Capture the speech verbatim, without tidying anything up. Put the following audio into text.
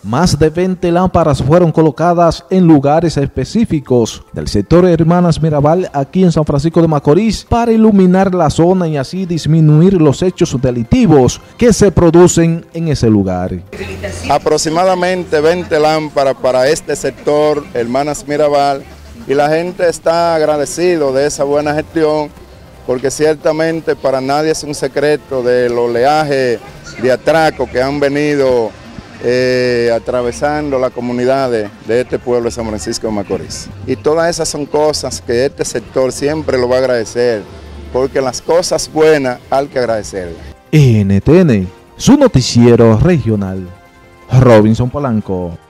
Más de veinte lámparas fueron colocadas en lugares específicos del sector Hermanas Mirabal aquí en San Francisco de Macorís para iluminar la zona y así disminuir los hechos delictivos que se producen en ese lugar. Aproximadamente veinte lámparas para este sector Hermanas Mirabal, y la gente está agradecido de esa buena gestión, porque ciertamente para nadie es un secreto del oleaje de atraco que han venido Eh, atravesando las comunidades de este pueblo de San Francisco de Macorís. Y todas esas son cosas que este sector siempre lo va a agradecer, porque las cosas buenas hay que agradecerlas. N T N, su noticiero regional, Robinson Polanco.